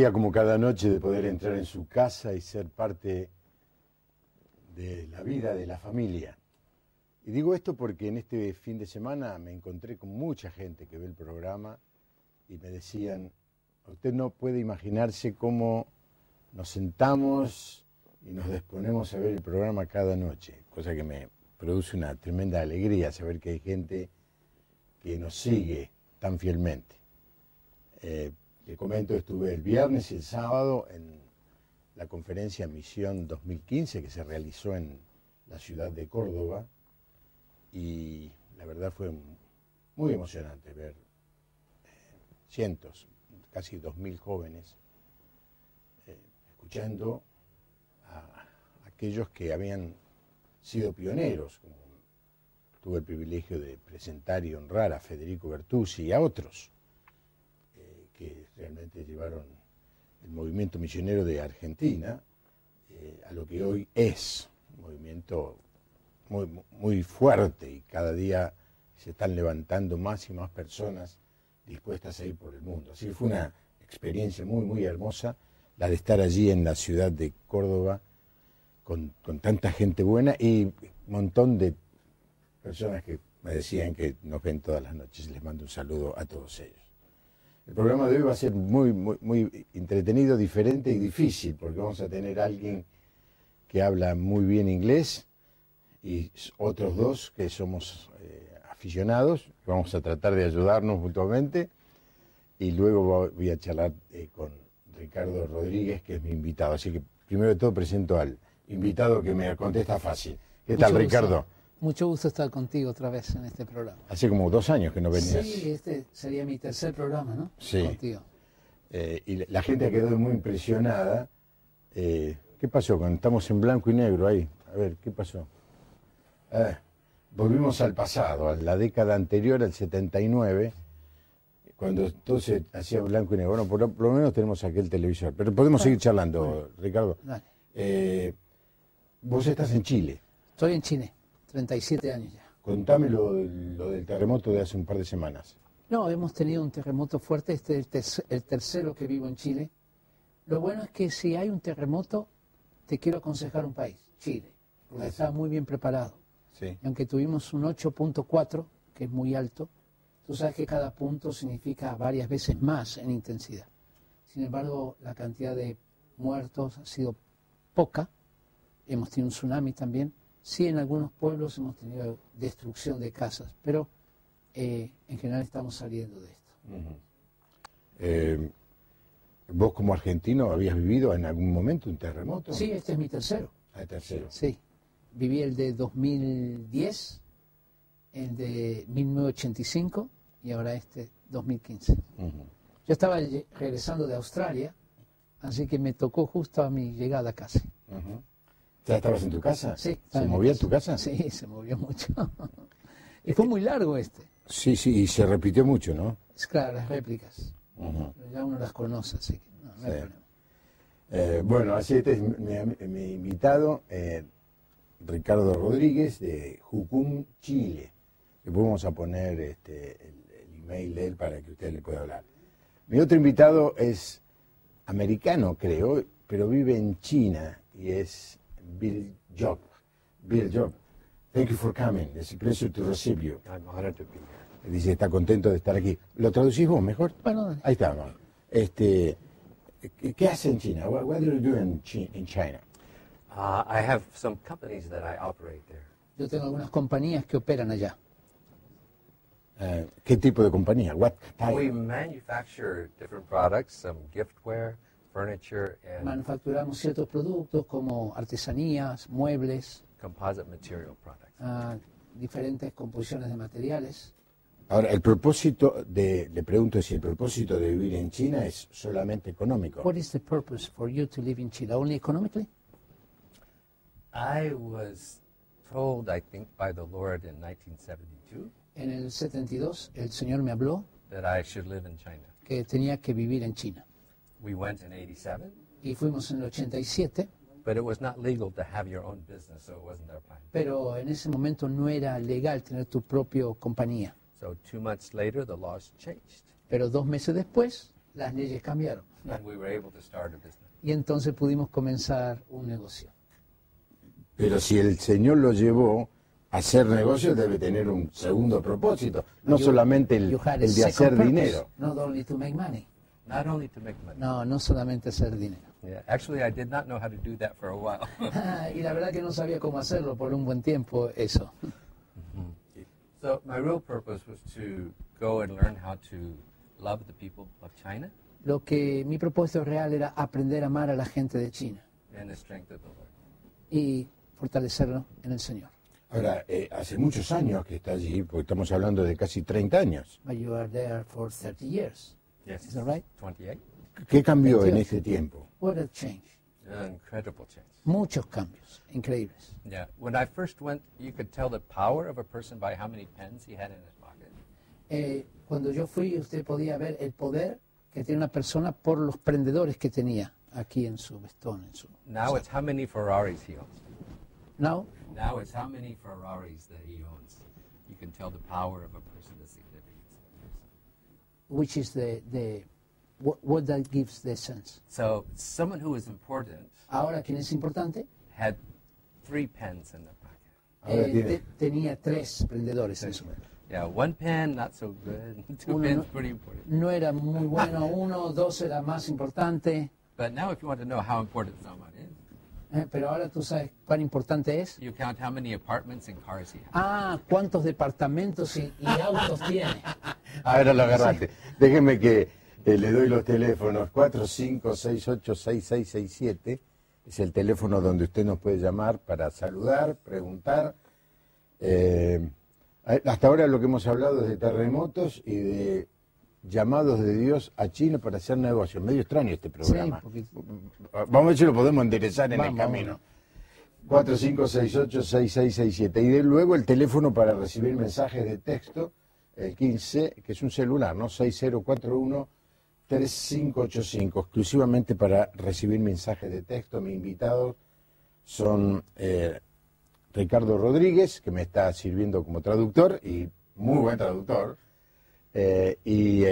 alegría como cada noche de poder entrar en su casa y ser parte de la vida de la familia. Y digo esto porque en este fin de semana me encontré con mucha gente que ve el programa y me decían, usted no puede imaginarse cómo nos sentamos y nos disponemos a ver el programa cada noche, cosa que me produce una tremenda alegría saber que hay gente que nos sigue tan fielmente. Le comento, estuve el viernes y el sábado en la conferencia Misión 2015 que se realizó en la ciudad de Córdoba y la verdad fue muy emocionante ver cientos, casi 2000 jóvenes escuchando a aquellos que habían sido pioneros, como tuve el privilegio de presentar y honrar a Federico Bertuzzi y a otros que realmente llevaron el movimiento misionero de Argentina a lo que hoy es un movimiento muy fuerte y cada día se están levantando más y más personas dispuestas a ir por el mundo. Así que fue una experiencia muy hermosa la de estar allí en la ciudad de Córdoba con tanta gente buena y un montón de personas que me decían que nos ven todas las noches. Les mando un saludo a todos ellos. El programa de hoy va a ser muy entretenido, diferente y difícil, porque vamos a tener a alguien que habla muy bien inglés y otros dos que somos aficionados. Vamos a tratar de ayudarnos mutuamente y luego voy a charlar con Ricardo Rodríguez, que es mi invitado. Así que primero de todo presento al invitado que me contesta fácil. ¿Qué tal, Ricardo? Mucho gusto estar contigo otra vez en este programa. Hace como 2 años que no venías. Sí, este sería mi tercer programa, ¿no? Sí. Contigo. Y la gente quedó muy impresionada. ¿Qué pasó? Cuando estamos en blanco y negro ahí. A ver, ¿qué pasó? Volvimos al pasado, a la década anterior, al 79, cuando entonces hacía blanco y negro. Bueno, por lo menos tenemos aquel televisor. Pero podemos seguir charlando, bueno, Ricardo. Dale. Vos estás en Chile. Estoy en Chile, 37 años ya. Contame lo del terremoto de hace un par de semanas. No, hemos tenido un terremoto fuerte, este es el tercero que vivo en Chile. Lo bueno es que si hay un terremoto, te quiero aconsejar un país, Chile, porque está muy bien preparado. Sí. Y aunque tuvimos un 8.4, que es muy alto, tú sabes que cada punto significa varias veces más en intensidad. Sin embargo, la cantidad de muertos ha sido poca. Hemos tenido un tsunami también. Sí, en algunos pueblos hemos tenido destrucción de casas, pero en general estamos saliendo de esto. ¿Vos como argentino habías vivido en algún momento un terremoto? Sí, este es mi tercero. El tercero. Sí, viví el de 2010, el de 1985 y ahora este 2015. Yo estaba regresando de Australia, así que me tocó justo a mi llegada casi. ¿Ya estabas en tu casa? Sí. ¿Se movía tu casa? Sí, se movió mucho. Y fue muy largo este. Sí, y se repitió mucho, ¿no? Es claro, las réplicas. Pero ya uno las conoce, así que no hay problema. Bueno, así este es mi invitado, Ricardo Rodríguez, de Jucum, Chile. Le vamos a poner el email de él para que usted le pueda hablar. Mi otro invitado es americano, creo, pero vive en China y es Bill Job. Bill Job, thank you for coming. It's a pleasure to receive you. I'm honored to be here. Dice, está contento de estar aquí. ¿Lo traducís vos mejor? Bueno, dale. Ahí está. ¿Qué hace en China? What do you do in China? I have some companies that I operate there. Yo tengo algunas compañías que operan allá. ¿Qué tipo de compañía? What We type? manufacture different products, some giftware, furniture, and Manufacturamos ciertos productos como artesanías, muebles, composite material products. diferentes composiciones de materiales. Ahora, le pregunto si el propósito de vivir en China es solamente económico. What is the purpose for you to live in Chile? Only economically? I was told, I think, by the Lord in 1972 En el 72 el Señor me habló that I should live in China. que tenía que vivir en China. We went in 87, Y fuimos en el 87, but it was not legal to have your own business, so it wasn't our plan. pero en ese momento no era legal tener tu propia compañía. So 2 months later, the laws changed. Pero 2 meses después, las leyes cambiaron. and we were able to start a business. Y entonces pudimos comenzar un negocio. Pero si el Señor lo llevó a hacer negocios, debe tener un segundo propósito, no solamente el You had a de second hacer purpose, dinero. Not only to make money. Not only to make money. No, no solamente hacer dinero. Yeah, actually, I did not know how to do that for a while. Y la verdad que no sabía cómo hacerlo por un buen tiempo, eso. So my real purpose was to go and learn how to love the people of China Lo que mi propósito real era aprender a amar a la gente de China and the strength of the Lord. y fortalecerlo en el Señor. Ahora, hace muchos años que está allí, porque estamos hablando de casi 30 años. But you are there for 30 years. Yes. Is that right? 28. ¿Qué cambió en 28. ese tiempo? What a change. Incredible change. Muchos cambios, increíbles. Yeah. When I first went, you could tell the power of a person by how many pens he had in his pocket. Cuando yo fui, usted podía ver el poder que tiene una persona por los prendedores que tenía aquí en su vestón. En su, Now it's how many Ferraris he owns. Now, Now it's how many Ferraris that he owns. You can tell the power of a person, the significance of a person. which is what that gives the sense. So someone who is important Ahora, quien es importante, had 3 pens in their pocket. Ahora tiene. tenía 3 prendedores en su. Yeah, 1 pen, not so good. 2 Uno pens, no- pretty important. No era muy bueno, 1, 2 era más importante, But now if you want to know how important someone is, pero ahora tú sabes cuán importante es. you count how many apartments and cars he has. Ah, cuántos departamentos y autos tiene. Ahora lo agarraste. Déjeme que le doy los teléfonos. 45686667 es el teléfono donde usted nos puede llamar para saludar, preguntar. Hasta ahora lo que hemos hablado es de terremotos y de llamados de Dios a China para hacer negocios. Medio extraño este programa. porque- Vamos a ver si lo podemos enderezar en el Vamos, camino. 45686667 y de luego el teléfono para recibir mensajes de texto, el 15, que es un celular, ¿no? 6041-3585, exclusivamente para recibir mensajes de texto. Mis invitados son Ricardo Rodríguez, que me está sirviendo como traductor, y muy buen traductor, y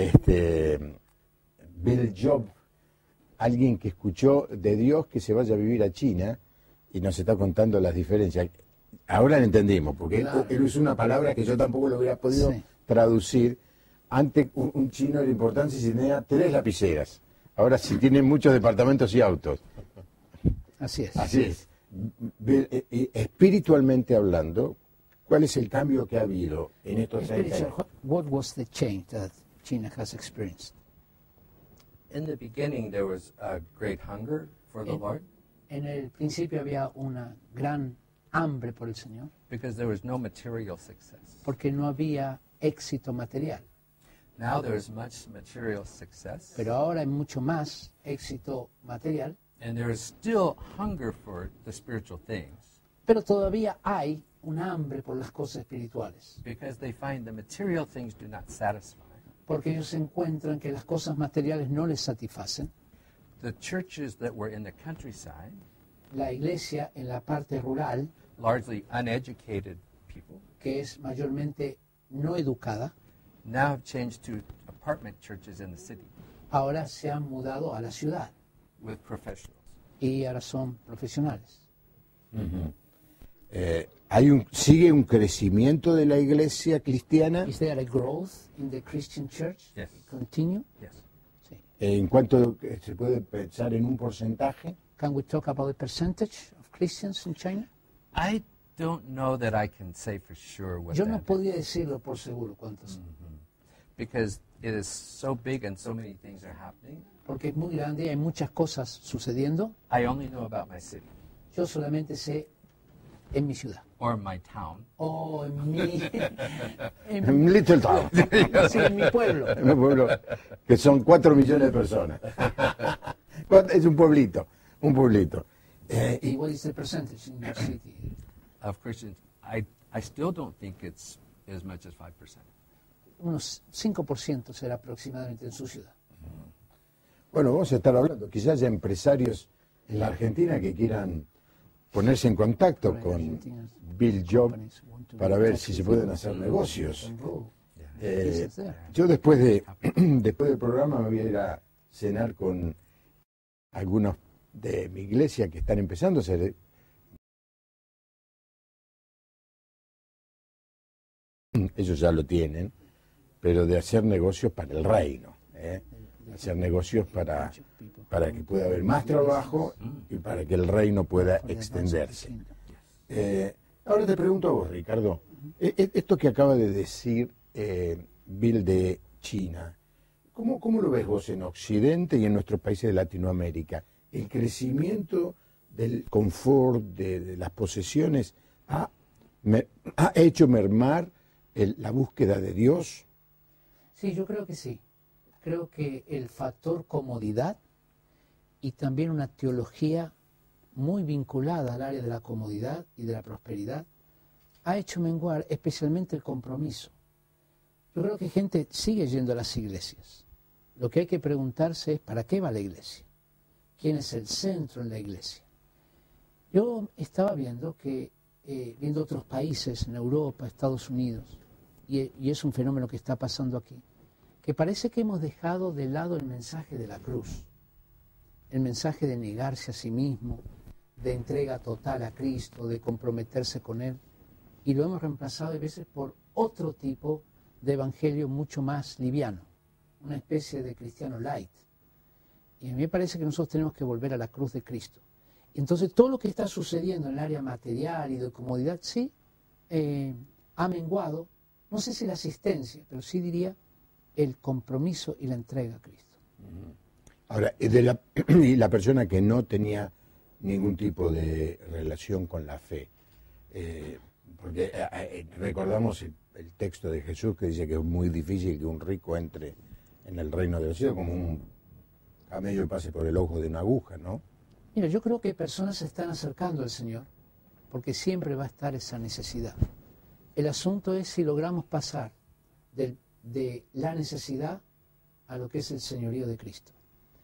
Bill Job, alguien que escuchó de Dios que se vaya a vivir a China y nos está contando las diferencias. Ahora lo entendimos, porque Claro. él usó una palabra que yo tampoco lo hubiera podido Sí. traducir. Antes un chino era importante si tenía 3 lapiceras. Ahora si tiene muchos departamentos y autos. Así es. Así es. Espiritualmente hablando, ¿cuál es el cambio que ha habido en estos 30 años? Spiritual, what was the change that China has experienced? In the beginning, there was a great hunger for the Lord En el principio había una gran hambre por el Señor, because there was no material success. porque no había éxito material. Now there's much material success, Pero ahora hay mucho más éxito material, and there is still hunger for the spiritual things pero todavía hay un hambre por las cosas espirituales, because they find the material things do not satisfy. porque ellos encuentran que las cosas materiales no les satisfacen. The churches that were in the countryside, La iglesia en la parte rural, largely uneducated people, que es mayormente no educada, now have changed to apartment churches in the city ahora se han mudado a la ciudad with professionals. y ahora son profesionales. ¿Sigue un crecimiento de la iglesia cristiana? Is there a growth in the Christian church? Yes. Continue? Yes. Sí. ¿En cuánto se puede pensar en un porcentaje? Can we talk about the percentage of Christians in China? I don't know that I can say for sure what Yo no that is, podría decirlo por seguro cuántos, because it is so big and so many things are happening. porque es muy grande y hay muchas cosas sucediendo. I only know about my city Yo solamente sé en mi ciudad or my town. o en mi, En Little Town, sí, en mi pueblo. un pueblo que son 4 millones de personas. Es un pueblito, un pueblito. ¿Y what is the percentage in your city? Of Christians, I still don't think it's as much as 5%. Unos 5% será aproximadamente en su ciudad. Bueno, vamos a estar hablando. Quizás haya empresarios en la Argentina que quieran ponerse en contacto con Bill Job para ver si se pueden hacer negocios. Yo después del programa me voy a ir a cenar con algunos de mi iglesia que están empezando a hacer, ellos ya lo tienen, pero de hacer negocios para el reino, hacer negocios para que pueda haber más trabajo y para que el reino pueda extenderse. Ahora te pregunto a vos, Ricardo, esto que acaba de decir Bill de China, ¿cómo lo ves vos en Occidente y en nuestros países de Latinoamérica? ¿El crecimiento del confort, de las posesiones, ha hecho mermar la búsqueda de Dios? Sí, yo creo que sí. Creo que el factor comodidad y también una teología muy vinculada al área de la comodidad y de la prosperidad ha hecho menguar especialmente el compromiso. Yo creo que gente sigue yendo a las iglesias. Lo que hay que preguntarse es ¿para qué va la iglesia? ¿Quién es el centro en la iglesia? Yo estaba viendo viendo otros países en Europa, Estados Unidos, y es un fenómeno que está pasando aquí, que parece que hemos dejado de lado el mensaje de la cruz, el mensaje de negarse a sí mismo, de entrega total a Cristo, de comprometerse con Él, y lo hemos reemplazado a veces por otro tipo de evangelio mucho más liviano, una especie de cristiano light. Y a mí me parece que nosotros tenemos que volver a la cruz de Cristo. Y entonces todo lo que está sucediendo en el área material y de comodidad, sí, ha menguado, no sé si la asistencia, pero sí diría el compromiso y la entrega a Cristo. Ahora, y la persona que no tenía ningún tipo de relación con la fe, porque recordamos el texto de Jesús que dice que es muy difícil que un rico entre en el reino de los cielos, como un camello pase por el ojo de una aguja, ¿no? Mira, yo creo que personas se están acercando al Señor, porque siempre va a estar esa necesidad. El asunto es si logramos pasar de la necesidad a lo que es el señorío de Cristo.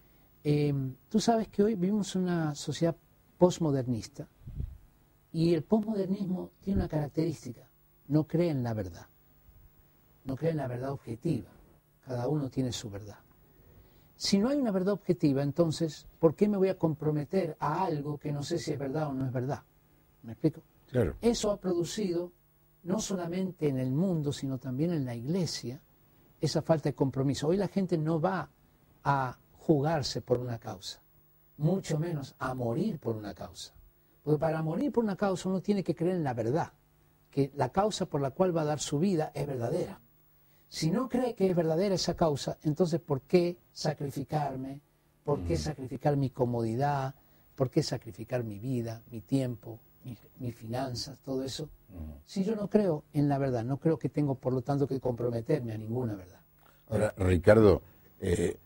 Tú sabes que hoy vivimos una sociedad posmodernista, y el posmodernismo tiene una característica: no cree en la verdad, no cree en la verdad objetiva, cada uno tiene su verdad. Si no hay una verdad objetiva, entonces, ¿por qué me voy a comprometer a algo que no sé si es verdad o no es verdad? ¿Me explico? Claro. Eso ha producido, no solamente en el mundo, sino también en la iglesia, esa falta de compromiso. Hoy la gente no va a jugarse por una causa, mucho menos a morir por una causa. Porque para morir por una causa uno tiene que creer en la verdad, que la causa por la cual va a dar su vida es verdadera. Si no cree que es verdadera esa causa, entonces ¿por qué sacrificarme? ¿Por qué sacrificar mi comodidad? ¿Por qué sacrificar mi vida, mi tiempo, mis finanzas, todo eso? Si yo no creo en la verdad, no creo que tengo por lo tanto que comprometerme a ninguna verdad. Ahora, Ricardo, en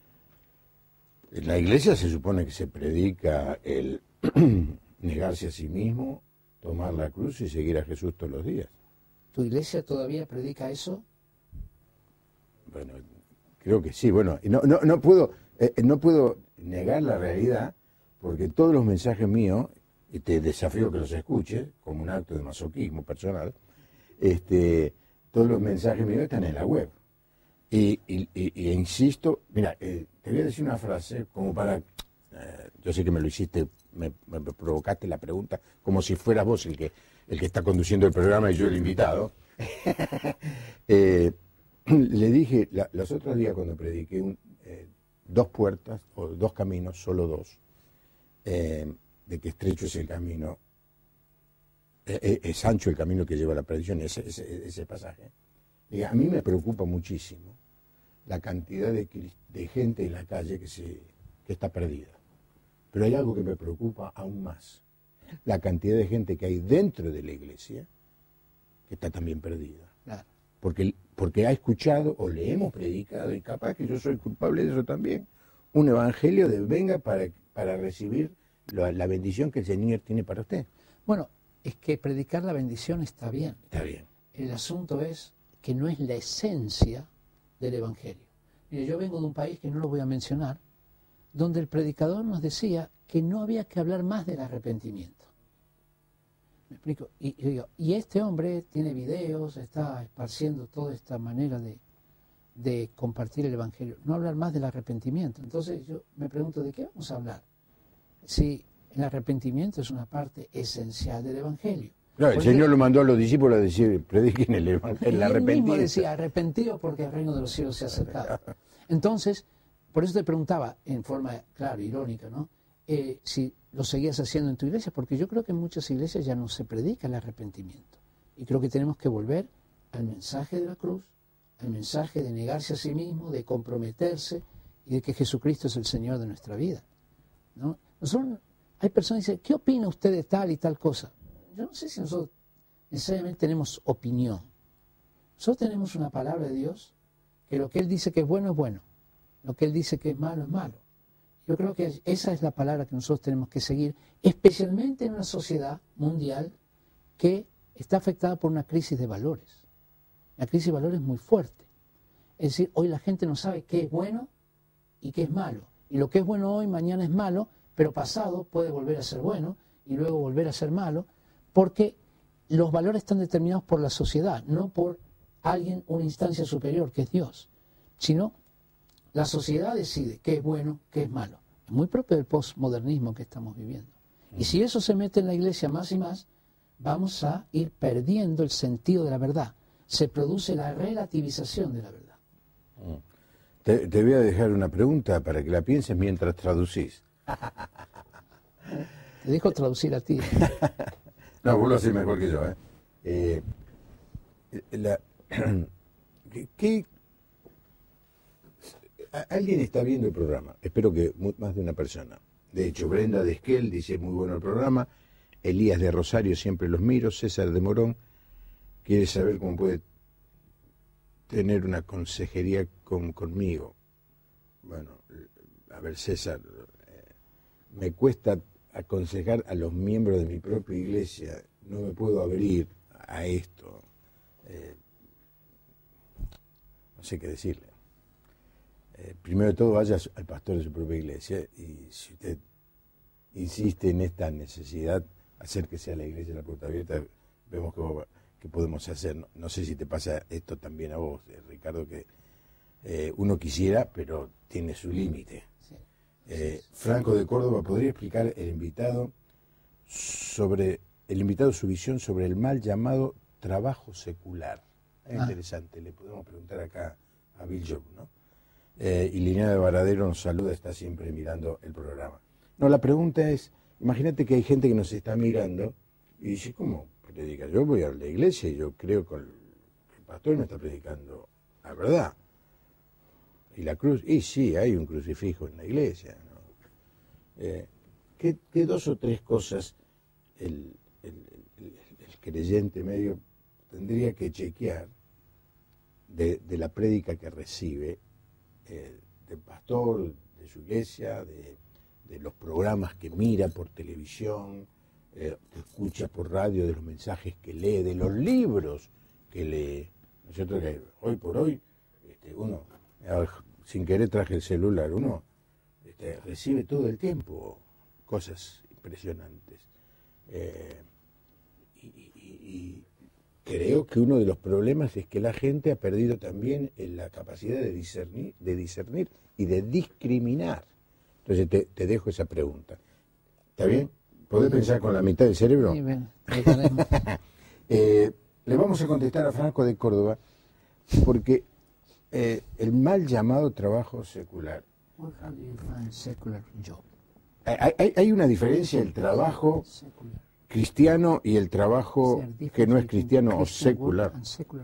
la iglesia se supone que se predica el negarse a sí mismo, tomar la cruz y seguir a Jesús todos los días. ¿Tu iglesia todavía predica eso? Bueno, creo que sí. Bueno, no puedo negar la realidad, porque todos los mensajes míos, y te desafío que los escuches, como un acto de masoquismo personal, todos los mensajes míos están en la web. Y insisto, mira, te voy a decir una frase como para... yo sé que me lo hiciste, me provocaste la pregunta, como si fueras vos el que está conduciendo el programa y yo el invitado. Le dije los otros días cuando prediqué dos puertas o dos caminos, solo dos, de que estrecho es el camino, es ancho el camino que lleva a la perdición, ese pasaje. Y a mí me preocupa muchísimo la cantidad de gente en la calle que está perdida. Pero hay algo que me preocupa aún más: la cantidad de gente que hay dentro de la iglesia que está también perdida. Claro. Porque ha escuchado o le hemos predicado, y capaz que yo soy culpable de eso también, un evangelio de venga para recibir la bendición que el Señor tiene para usted. Bueno, es que predicar la bendición está bien. Está bien. El asunto es que no es la esencia del evangelio. Mire, yo vengo de un país que no lo voy a mencionar, donde el predicador nos decía que no había que hablar más del arrepentimiento. ¿Me explico? Y este hombre tiene videos, está esparciendo toda esta manera de de compartir el Evangelio, no hablar más del arrepentimiento. Entonces yo me pregunto, ¿de qué vamos a hablar? Si el arrepentimiento es una parte esencial del Evangelio. Claro, el Porque Señor lo mandó a los discípulos a decir, prediquen el él mismo arrepentimiento. decía, arrepentido porque el reino de los cielos se ha acercado. Entonces, por eso te preguntaba, en forma, claro, irónica, ¿no? Si lo seguías haciendo en tu iglesia, porque yo creo que en muchas iglesias ya no se predica el arrepentimiento. Y creo que tenemos que volver al mensaje de la cruz, al mensaje de negarse a sí mismo, de comprometerse y de que Jesucristo es el Señor de nuestra vida, ¿no? Hay personas que dicen, ¿qué opina usted de tal y tal cosa? Yo no sé si nosotros necesariamente tenemos opinión. Nosotros tenemos una palabra de Dios, que lo que Él dice que es bueno, lo que Él dice que es malo, es malo. Yo creo que esa es la palabra que nosotros tenemos que seguir, especialmente en una sociedad mundial que está afectada por una crisis de valores. La crisis de valores es muy fuerte. Es decir, hoy la gente no sabe qué es bueno y qué es malo. Y lo que es bueno hoy, mañana es malo, pero pasado puede volver a ser bueno y luego volver a ser malo, porque los valores están determinados por la sociedad, no por alguien, una instancia superior, que es Dios, sino la sociedad decide qué es bueno, qué es malo. Es muy propio del postmodernismo que estamos viviendo. Y si eso se mete en la iglesia más y más, vamos a ir perdiendo el sentido de la verdad. Se produce la relativización de la verdad. Te voy a dejar una pregunta para que la pienses mientras traducís. Te dejo traducir a ti. No, vos lo haces mejor que yo, Alguien está viendo el programa, espero que más de una persona. De hecho, Brenda de Esquel dice, muy bueno el programa. Elías de Rosario, siempre los miro. César de Morón quiere saber cómo puede tener una consejería conmigo. Bueno, a ver, César, me cuesta aconsejar a los miembros de mi propia iglesia, no me puedo abrir a esto. No sé qué decirle. Primero de todo, vaya al pastor de su propia iglesia y si usted insiste en esta necesidad, acérquese a la iglesia de la puerta abierta, vemos qué podemos hacer. No sé si te pasa esto también a vos, Ricardo, que uno quisiera, pero tiene su límite. Franco de Córdoba, ¿podría explicar el invitado su visión sobre el mal llamado trabajo secular? Es interesante, le podemos preguntar acá a Bill Job, ¿no? Y Liliana de Varadero nos saluda, está siempre mirando el programa. No, la pregunta es, imagínate que hay gente que nos está mirando y dice, ¿cómo predica? Yo voy a la iglesia y yo creo que el pastor me está predicando la verdad. Y la cruz, y sí, hay un crucifijo en la iglesia, ¿no? ¿Qué dos o tres cosas el creyente medio tendría que chequear de la prédica que recibe del pastor, de su iglesia, de los programas que mira por televisión, que escucha por radio, de los mensajes que lee, de los libros que lee? ¿No es cierto que hoy por hoy uno, sin querer traje el celular, uno recibe todo el tiempo cosas impresionantes? Y creo que uno de los problemas es que la gente ha perdido también la capacidad de discernir y de discriminar. Entonces te dejo esa pregunta. ¿Está bien? ¿Podés pensar con la mitad del cerebro? Sí, bien. Le vamos a contestar a Franco de Córdoba porque el mal llamado trabajo secular. What do you find secular job? Hay una diferencia el trabajo cristiano y el trabajo que no es cristiano o secular.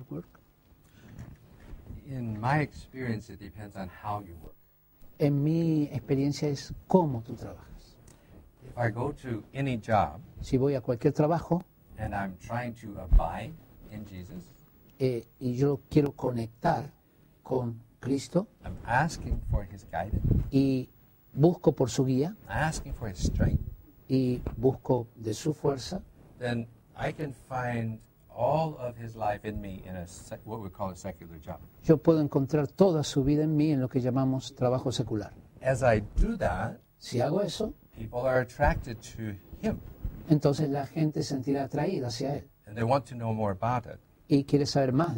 In my experience, it depends on how you work. En mi experiencia es cómo tú trabajas. If I go to any job Si voy a cualquier trabajo and I'm trying to abide in Jesus, y yo quiero conectar con Cristo I'm asking for His guidance, y busco por su guía asking for His strength, y busco de su fuerza, then I can find all of His life in me in what we call a secular job. yo puedo encontrar toda su vida en mí en lo que llamamos trabajo secular. As I do that, Si hago eso, people are attracted to Him, entonces la gente se sentirá atraída hacia Él and they want to know more about it. y quiere saber más de Él.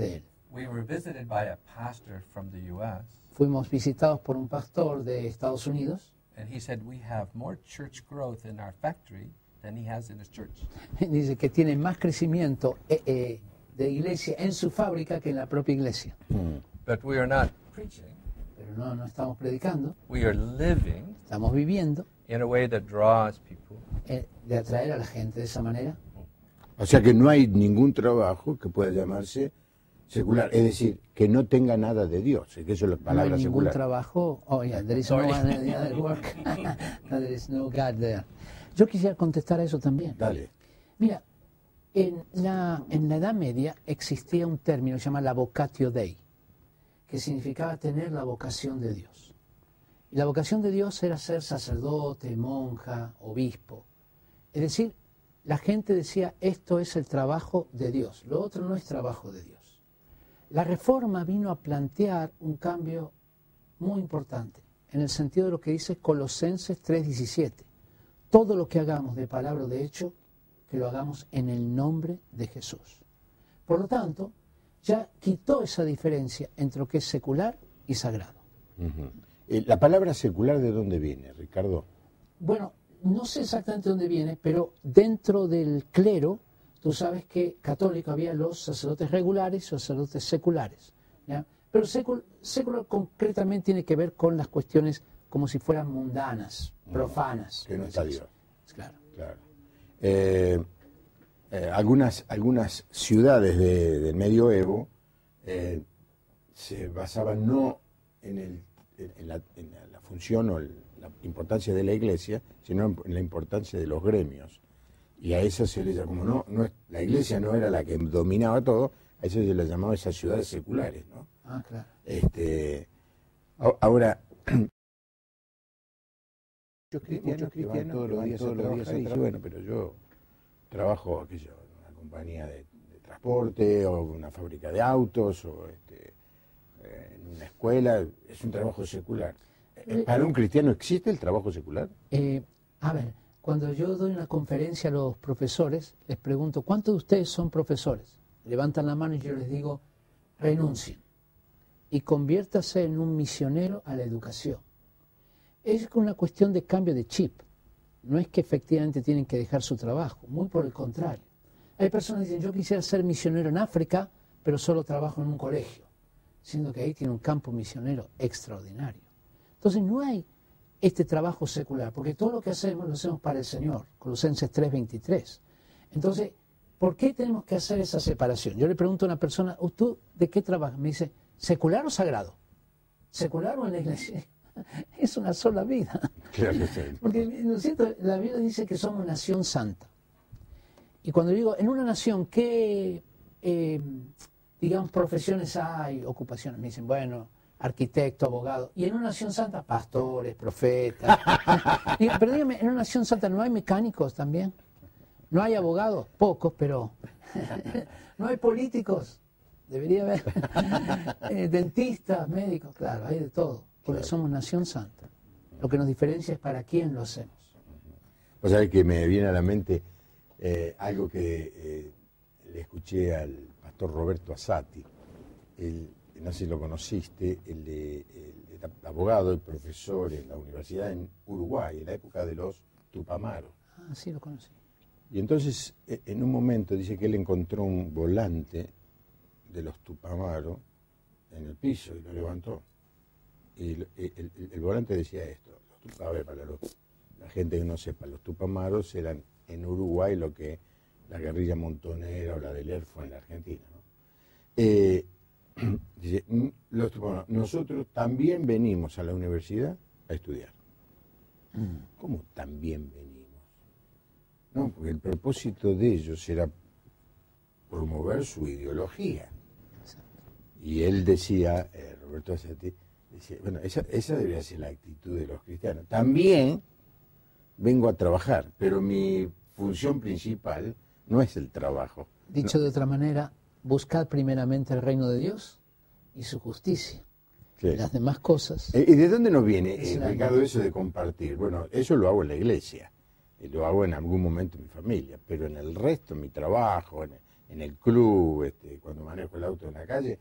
we were visited by a pastor from the U.S. fuimos visitados por un pastor de Estados Unidos. And he said, we have more church growth in our factory than he has in his church. Dice que tiene más crecimiento de iglesia en su fábrica que en la propia iglesia. But we are not preaching. Pero no estamos predicando, We are living estamos viviendo in a way that draws people. de atraer a la gente de esa manera. O sea que no hay ningún trabajo que pueda llamarse secular, es decir, que no tenga nada de Dios, que eso es la No palabra hay ningún secular. trabajo. Oh, yeah, there is no other work. There is no God there. Yo quisiera contestar a eso también. Dale. Mira, en la Edad Media existía un término que se llama la vocatio Dei, que significaba tener la vocación de Dios. Y la vocación de Dios era ser sacerdote, monja, obispo. Es decir, la gente decía, esto es el trabajo de Dios, lo otro no es trabajo de Dios. La Reforma vino a plantear un cambio muy importante, en el sentido de lo que dice Colosenses 3:17. Todo lo que hagamos de palabra o de hecho, que lo hagamos en el nombre de Jesús. Por lo tanto, ya quitó esa diferencia entre lo que es secular y sagrado. ¿La palabra secular de dónde viene, Ricardo? Bueno, no sé exactamente dónde viene, pero dentro del clero, tú sabes que católico había los sacerdotes regulares y los sacerdotes seculares, ¿ya? Pero secular concretamente tiene que ver con las cuestiones como si fueran mundanas, profanas. Que no está Dios. Claro. Claro. Algunas ciudades del medioevo se basaban no en la función o la importancia de la iglesia, sino en la importancia de los gremios. Y a eso se le llamaba, como la iglesia no era la que dominaba todo, a eso se le llamaba esas ciudades seculares, ¿no? Ah, claro. Ahora, muchos cristianos todos los días y dicen, bueno, pero yo trabajo en una compañía de transporte o una fábrica de autos o en una escuela, es un trabajo secular. ¿Para un cristiano existe el trabajo secular? A ver, cuando yo doy una conferencia a los profesores, les pregunto, ¿cuántos de ustedes son profesores? Levantan la mano y yo les digo, renuncien y conviértase en un misionero a la educación. Es una cuestión de cambio de chip. No es que efectivamente tienen que dejar su trabajo, muy por el contrario. Hay personas que dicen, yo quisiera ser misionero en África, pero solo trabajo en un colegio, siendo que ahí tiene un campo misionero extraordinario. Entonces no hay este trabajo secular, porque todo lo que hacemos lo hacemos para el Señor, Colosenses 3:23. Entonces, ¿por qué tenemos que hacer esa separación? Yo le pregunto a una persona, ¿tú de qué trabajas? Me dice, ¿secular o sagrado? ¿Secular o en la iglesia? Es una sola vida. Claro, sí. Porque, ¿no es cierto? La Biblia dice que somos nación santa. Y cuando digo, en una nación, ¿qué, digamos, profesiones hay, ocupaciones? Me dicen, bueno, arquitecto, abogado. Y en una nación santa, pastores, profetas. Pero dígame, en una nación santa no hay mecánicos también. No hay abogados, pocos, pero no hay políticos. Debería haber dentistas, médicos, claro, hay de todo. Porque somos nación santa. Lo que nos diferencia es para quién lo hacemos. Vos sabés que me viene a la mente algo que le escuché al pastor Roberto Asati. No sé si lo conociste, el abogado y profesor en la universidad en Uruguay, en la época de los Tupamaros. Ah, sí, lo conocí. Y entonces, en un momento, dice que él encontró un volante de los Tupamaros en el piso y lo levantó. Y el volante decía esto. A ver, para la gente que no sepa, los Tupamaros eran en Uruguay lo que la guerrilla montonera o la del ERP fue en la Argentina, ¿no? Dice, nosotros también venimos a la universidad a estudiar. ¿Cómo también venimos? No, porque el propósito de ellos era promover su ideología. Y él decía, Roberto Asati, decía, bueno, esa debería ser la actitud de los cristianos. También vengo a trabajar, pero mi función principal no es el trabajo. Dicho de otra manera, buscad primeramente el reino de Dios y su justicia. Sí. Y las demás cosas. ¿Y de dónde nos viene, Ricardo, eso de compartir? Bueno, eso lo hago en la iglesia, lo hago en algún momento en mi familia, pero en el resto, en mi trabajo, en el club, cuando manejo el auto en la calle,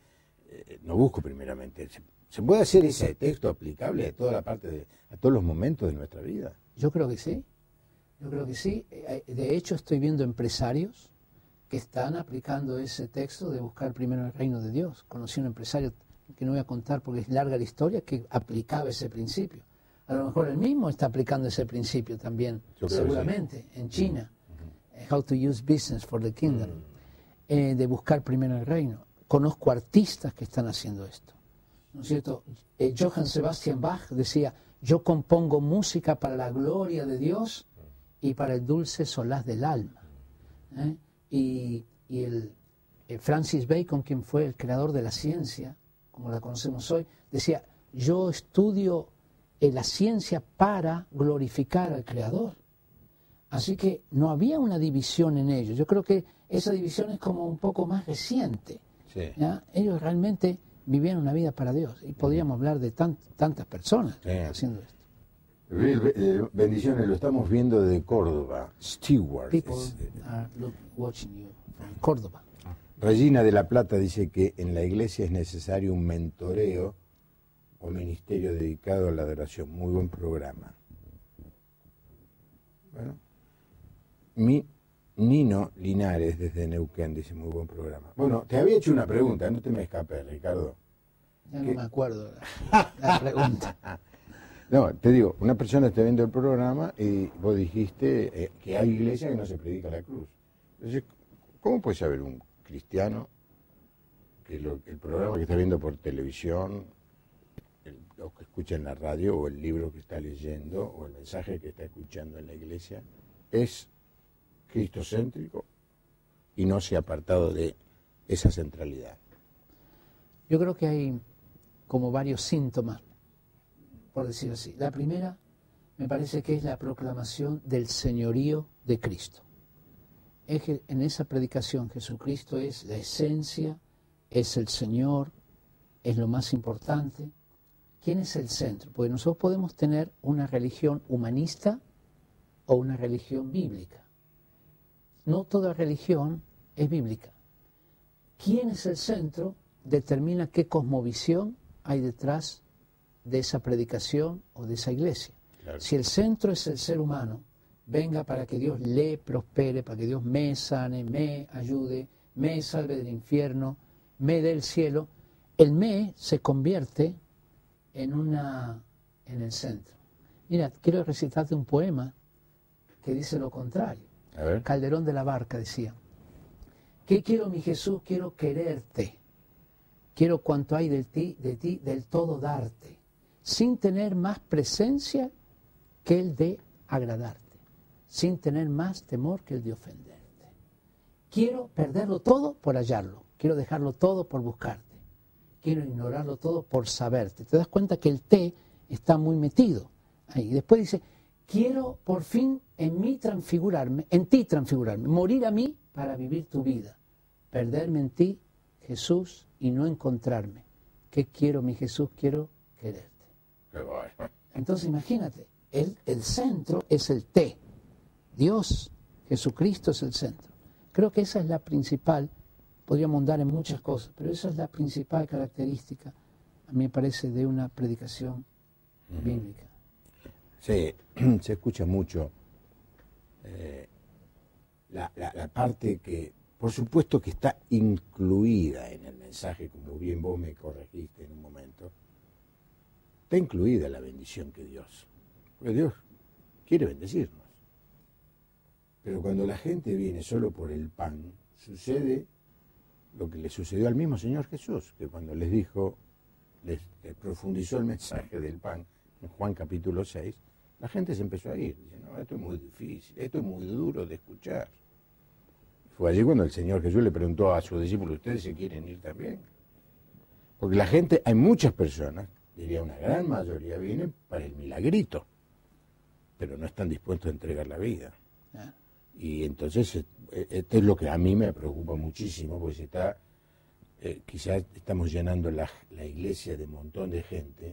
no busco primeramente. ¿Se puede hacer ese texto aplicable a toda la parte a todos los momentos de nuestra vida? Yo creo que sí. Yo creo que sí. De hecho, estoy viendo empresarios que están aplicando ese texto de buscar primero el reino de Dios. Conocí un empresario que no voy a contar porque es larga la historia, que aplicaba ese principio. A lo mejor él mismo está aplicando ese principio también, seguramente, sí, en China. How to use business for the kingdom. De buscar primero el reino. Conozco artistas que están haciendo esto, ¿no es cierto? Johann Sebastian Bach decía, yo compongo música para la gloria de Dios y para el dulce solaz del alma. Y Francis Bacon, quien fue el creador de la ciencia, como la conocemos hoy, decía, yo estudio la ciencia para glorificar al Creador. Así que no había una división en ellos. Yo creo que esa división es como un poco más reciente. Sí. Ellos realmente vivían una vida para Dios. Y podríamos hablar de tantas personas haciendo esto. Bendiciones, lo estamos viendo de Córdoba. Stewart. People are watching you from Córdoba. Regina de la Plata dice que en la iglesia es necesario un mentoreo o ministerio dedicado a la adoración. Muy buen programa. Bueno. Nino Linares desde Neuquén dice muy buen programa. Bueno, te había hecho una pregunta, no te me escapes, Ricardo. Ya no me acuerdo la pregunta. No, te digo, una persona está viendo el programa y vos dijiste que hay iglesia que no se predica la cruz. Entonces, ¿cómo puede saber un cristiano que el programa que está viendo por televisión, o que escucha en la radio, o el libro que está leyendo, o el mensaje que está escuchando en la iglesia, es cristocéntrico y no se ha apartado de esa centralidad? Yo creo que hay como varios síntomas, por decir así. La primera, me parece que es la proclamación del señorío de Cristo. Es que en esa predicación Jesucristo es la esencia, es el Señor, es lo más importante. ¿Quién es el centro? Porque nosotros podemos tener una religión humanista o una religión bíblica. No toda religión es bíblica. ¿Quién es el centro? Determina qué cosmovisión hay detrás de esa predicación o de esa iglesia. Claro. Si el centro es el ser humano, venga para que Dios le prospere, para que Dios me sane, me ayude, me salve del infierno, me dé el cielo, el me se convierte en el centro. Mira, quiero recitarte un poema que dice lo contrario. A ver. Calderón de la Barca decía, ¿qué quiero, mi Jesús? Quiero quererte. Quiero cuanto hay de ti, del todo darte, sin tener más presencia que el de agradarte, sin tener más temor que el de ofenderte. Quiero perderlo todo por hallarlo, quiero dejarlo todo por buscarte, quiero ignorarlo todo por saberte. Te das cuenta que el te está muy metido ahí. Después dice, quiero por fin en ti transfigurarme, morir a mí para vivir tu vida, perderme en ti, Jesús, y no encontrarme. ¿Qué quiero, mi Jesús? Quiero quererte. Entonces imagínate, el centro es el te. Dios, Jesucristo es el centro. Creo que esa es la principal, podríamos andar en muchas cosas, pero esa es la principal característica, a mí me parece, de una predicación bíblica. Sí, se escucha mucho la parte que, por supuesto que está incluida en el mensaje, como bien vos me corregiste en un momento, está incluida la bendición que Dios, porque Dios quiere bendecirnos. Pero cuando la gente viene solo por el pan, sucede lo que le sucedió al mismo Señor Jesús, que cuando les dijo, les profundizó el mensaje del pan, en Juan capítulo 6, la gente se empezó a ir. Dice, no, esto es muy difícil, esto es muy duro de escuchar. Fue allí cuando el Señor Jesús le preguntó a sus discípulos, ¿ustedes se quieren ir también? Porque la gente, hay muchas personas, diría una gran mayoría, vienen para el milagrito, pero no están dispuestos a entregar la vida. Y entonces, esto es lo que a mí me preocupa muchísimo, porque quizás estamos llenando la iglesia de un montón de gente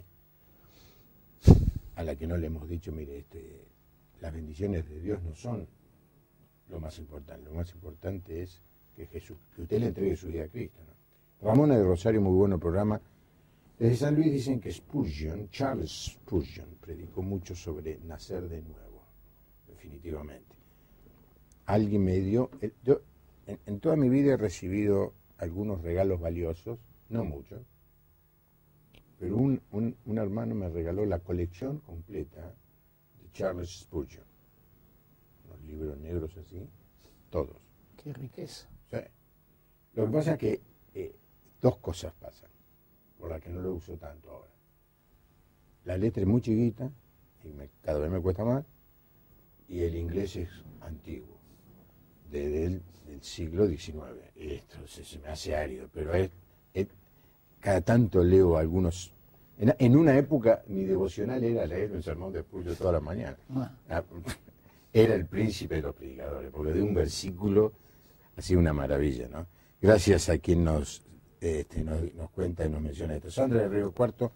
a la que no le hemos dicho, mire, las bendiciones de Dios no son lo más importante es que usted le entregue su vida a Cristo, ¿no? Ramona de Rosario, muy bueno programa. Desde San Luis dicen que Spurgeon, Charles Spurgeon, predicó mucho sobre nacer de nuevo, definitivamente. Alguien me dio, yo en toda mi vida he recibido algunos regalos valiosos, no muchos, pero un hermano me regaló la colección completa de Charles Spurgeon, unos libros negros así, todos. Qué riqueza. Sí. Lo que pasa es que dos cosas pasan, por las que no lo uso tanto ahora. La letra es muy chiquita, y cada vez me cuesta más, y el inglés es antiguo, del siglo XIX. Esto se me hace árido, pero cada tanto leo algunos. En una época mi devocional era leer un sermón de Spurgeon toda la mañana. Era el príncipe de los predicadores, porque de un versículo hacía una maravilla, ¿no? Gracias a quien nos cuenta y nos menciona esto. Sandra de Río Cuarto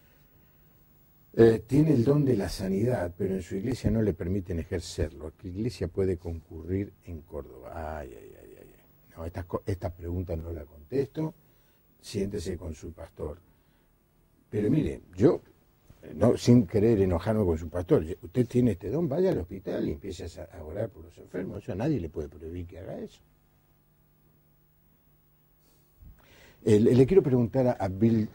tiene el don de la sanidad, pero en su iglesia no le permiten ejercerlo. ¿Qué iglesia puede concurrir en Córdoba? Ay. No, esta pregunta no la contesto. Siéntese con su pastor. Pero mire, yo, no, sin querer enojarme con su pastor, usted tiene este don, vaya al hospital y empiece a orar por los enfermos. Eso a nadie le puede prohibir que haga eso. Le quiero preguntar a Bill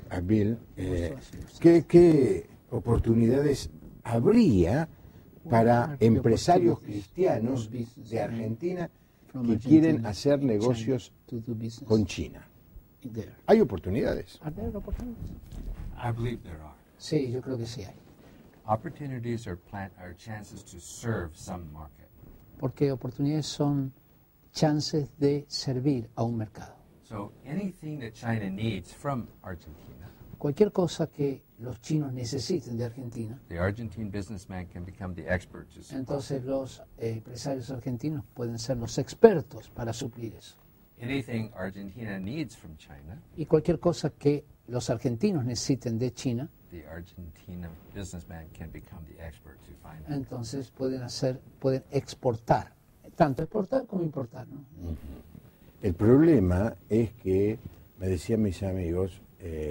¿qué oportunidades habría para empresarios cristianos de Argentina que quieren hacer negocios con China? ¿Hay oportunidades? I believe there are. Sí, yo creo que sí hay. Opportunities are chances to serve some market. Porque oportunidades son chances de servir a un mercado. So anything that China needs from Argentina, Cualquier cosa que los chinos necesiten de Argentina, the Argentine businessman can become the expert to supply. entonces los empresarios argentinos pueden ser los expertos para suplir eso. Anything Argentina needs from China, Y cualquier cosa que los argentinos necesiten de China, the Argentina businessman can become the expert to find it. entonces pueden exportar, tanto exportar como importar, ¿no? El problema es que, me decían mis amigos,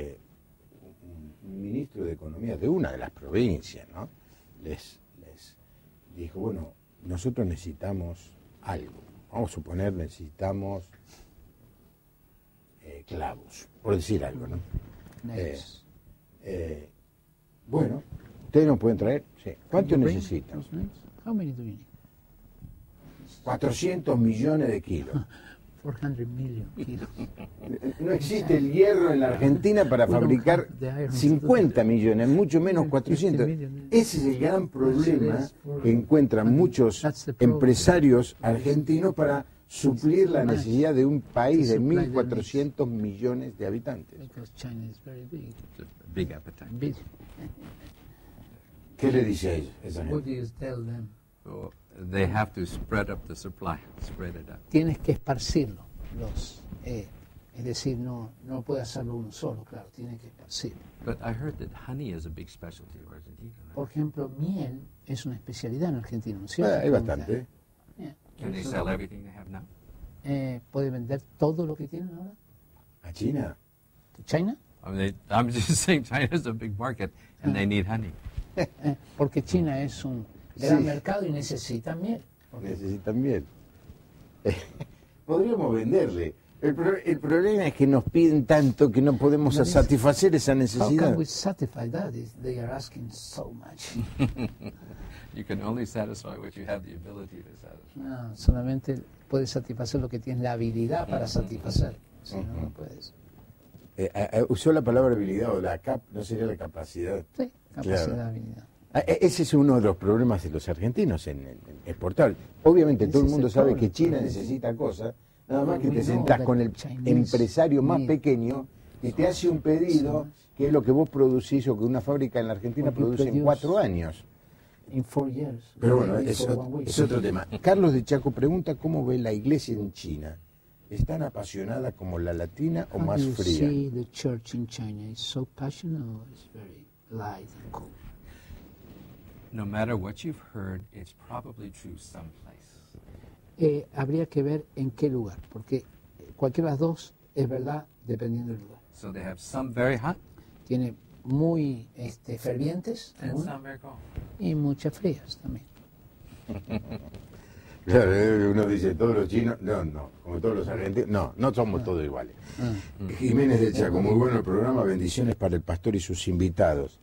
un ministro de Economía de una de las provincias, ¿no? les dijo, bueno, nosotros necesitamos algo. Vamos a suponer, necesitamos clavos, por decir algo, ¿no? Bueno, ustedes nos pueden traer, sí. ¿Cuánto necesitan? How many do you need? 400 millones de kilos. 400 million kilos. No existe el hierro en la Argentina para fabricar 50 millones, mucho menos 400. Ese es el gran problema que encuentran muchos empresarios argentinos para suplir la necesidad de un país de 1.400 millones de habitantes. Because China is very big. It's a big appetite. Big. ¿Qué le dice a ellos, esa What do gente? you tell them? So they have to spread up the supply, spread it up. Tienes que esparcirlo. Es decir, no puede hacerlo uno solo, claro, tiene que esparcirlo. But I heard that honey is a big specialty of Argentina. Right? Por ejemplo, miel es una especialidad en Argentina, ¿no es cierto? Hay bastante. Yeah. Can they sell everything they have now? ¿Puede vender todo lo que tienen ahora? ¿A China? ¿China? I mean, I'm just saying China is a big market and they need honey. Porque China es un gran Sí. mercado y necesita miel. Necesitan miel. Podríamos venderle. El problema es que nos piden tanto que no podemos satisfacer esa How necesidad. can we satisfy that if they are asking so much? You can only satisfy what you have the ability to satisfy. No, solamente puedes satisfacer lo que tienes la habilidad para satisfacer. Si no, no puedes. Usó la palabra habilidad o no sería la capacidad. Sí, capacidad, Claro. habilidad. Ese es uno de los problemas de los argentinos en exportar. Obviamente todo el Ese es mundo el sabe problema. que China necesita cosas, nada más que We te know sentás that con el Chinese empresario más need pequeño y te hace un pedido que es lo que vos producís o que una fábrica en la Argentina What you produce en produce. 4 años. In 4 years. Pero bueno, maybe es for 1 week. otro tema. Carlos de Chaco pregunta cómo ve la iglesia en China. ¿Es tan apasionada como la latina o How más do you fría? see the church in China? Is so passionate or is very light and cool? No matter what you've heard, it's probably true someplace. Habría que ver en qué lugar, porque cualquiera de las dos es verdad dependiendo del lugar. So they have some very hot Tiene muy fervientes and algunas, some very cold. y muchas frías también. Claro, uno dice, todos los chinos, no, como todos los argentinos, no somos todos iguales. Jiménez del Chaco, muy bueno el programa, bendiciones para el pastor y sus invitados.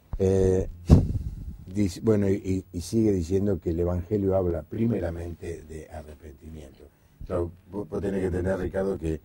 Bueno, y sigue diciendo que el Evangelio habla primeramente de arrepentimiento. Claro, vos tenés que tener, Ricardo, que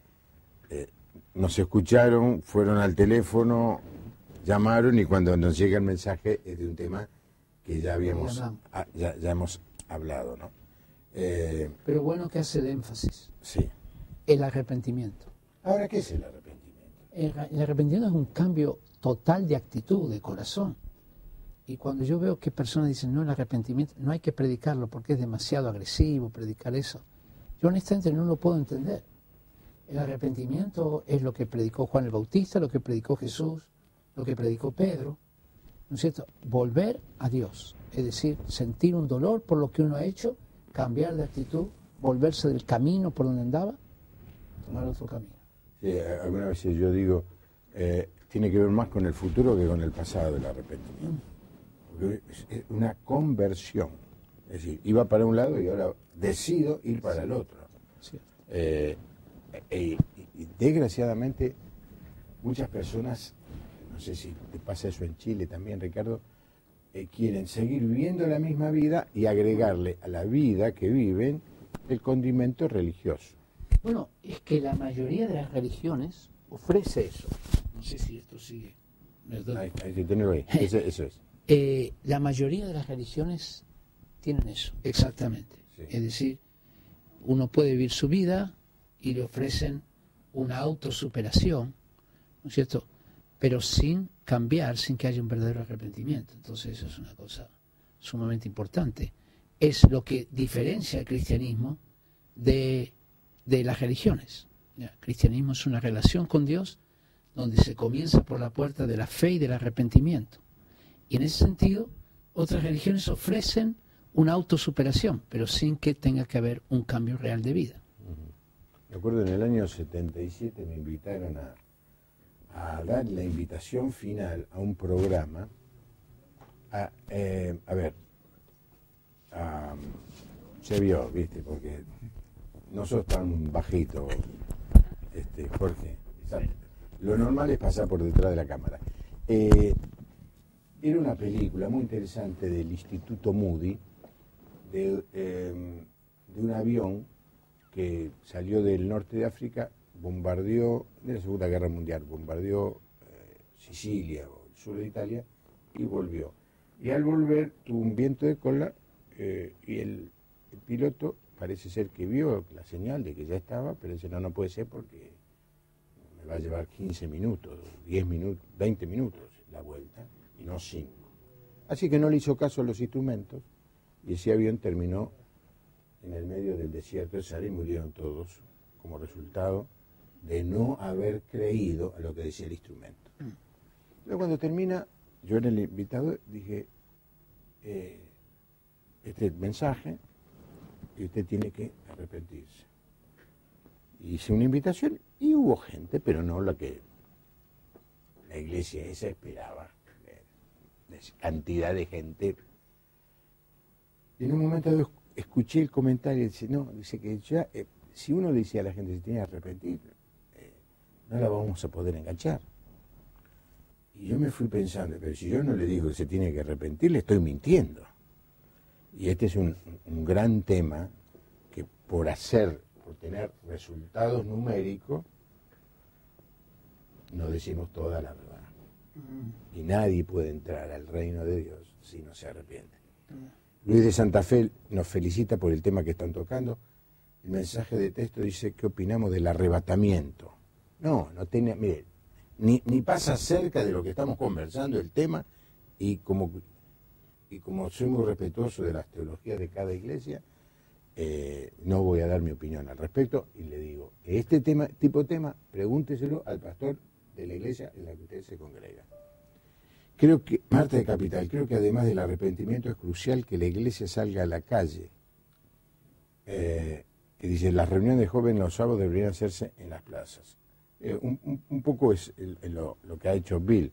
nos escucharon, fueron al teléfono, llamaron y cuando nos llega el mensaje es de un tema que ya ya hemos hablado, ¿no? Pero bueno que hace el énfasis, Sí. el arrepentimiento. Ahora, ¿qué es el arrepentimiento? El arrepentimiento es un cambio total de actitud, de corazón. Y cuando yo veo que personas dicen, no, el arrepentimiento, no hay que predicarlo porque es demasiado agresivo predicar eso, yo honestamente no lo puedo entender. El arrepentimiento es lo que predicó Juan el Bautista, lo que predicó Jesús, lo que predicó Pedro, ¿no es cierto? Volver a Dios, es decir, sentir un dolor por lo que uno ha hecho, cambiar de actitud, volverse del camino por donde andaba, tomar otro camino. Sí, algunas veces yo digo, tiene que ver más con el futuro que con el pasado del arrepentimiento. Porque es una conversión. Es decir, iba para un lado y ahora decido ir para el otro. Sí. Y desgraciadamente muchas personas, no sé si te pasa eso en Chile también, Ricardo, quieren seguir viviendo la misma vida y agregarle a la vida que viven el condimento religioso. Bueno, es que la mayoría de las religiones ofrece eso. No sé si esto sigue. Hay que tenerlo ahí. Eso es. La mayoría de las religiones tienen eso, exactamente. Sí. Es decir, uno puede vivir su vida y le ofrecen una autosuperación, ¿no es cierto? Pero sin cambiar, sin que haya un verdadero arrepentimiento. Entonces eso es una cosa sumamente importante. Es lo que diferencia el cristianismo de las religiones. ¿Ya? El cristianismo es una relación con Dios donde se comienza por la puerta de la fe y del arrepentimiento. Y en ese sentido, otras religiones ofrecen una autosuperación, pero sin que tenga que haber un cambio real de vida. Me acuerdo en el año 77 me invitaron a dar la invitación final a un programa. Se vio, ¿viste? Porque no sos tan bajito, Jorge. Lo normal es pasar por detrás de la cámara. Era una película muy interesante del Instituto Moody, de un avión que salió del norte de África, bombardeó, de la Segunda Guerra Mundial, bombardeó Sicilia o el sur de Italia y volvió. Y al volver tuvo un viento de cola y el piloto parece ser que vio la señal de que ya estaba, pero dice, no puede ser porque me va a llevar 15 minutos, 10 minutos, 20 minutos la vuelta y no 5. Así que no le hizo caso a los instrumentos y ese avión terminó en el medio del desierto de Sahara y murieron todos como resultado de no haber creído a lo que decía el instrumento. Luego cuando termina, yo en el invitado dije, este mensaje y usted tiene que arrepentirse. Hice una invitación y hubo gente, pero no la que la iglesia esa esperaba. Cantidad de gente. Y en un momento escuché el comentario y dice que ya, si uno dice a la gente que se tiene que arrepentir, no la vamos a poder enganchar. Y yo me fui pensando, pero si yo no le digo que se tiene que arrepentir, le estoy mintiendo. Y este es un gran tema que por tener resultados numéricos, no decimos toda la verdad. Y nadie puede entrar al reino de Dios si no se arrepiente. Luis de Santa Fe nos felicita por el tema que están tocando. El mensaje de texto dice, ¿qué opinamos del arrebatamiento? No tiene, mire, ni pasa cerca de lo que estamos conversando el tema, y como soy muy respetuoso de las teologías de cada iglesia, no voy a dar mi opinión al respecto, y le digo, este tipo de tema, pregúnteselo al pastor de la iglesia en la que usted se congrega. Creo que, Marta de Capital, creo que además del arrepentimiento es crucial que la iglesia salga a la calle. Que dice, las reuniones de jóvenes los sábados deberían hacerse en las plazas. un poco es lo que ha hecho Bill.